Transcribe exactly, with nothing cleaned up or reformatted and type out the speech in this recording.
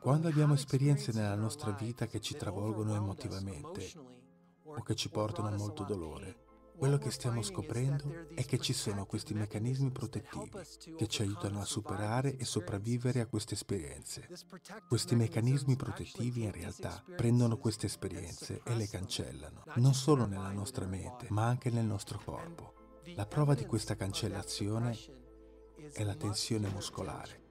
Quando abbiamo esperienze nella nostra vita che ci travolgono emotivamente o che ci portano a molto dolore, quello che stiamo scoprendo è che ci sono questi meccanismi protettivi che ci aiutano a superare e sopravvivere a queste esperienze. Questi meccanismi protettivi in realtà prendono queste esperienze e le cancellano, non solo nella nostra mente, ma anche nel nostro corpo. La prova di questa cancellazione è la tensione muscolare.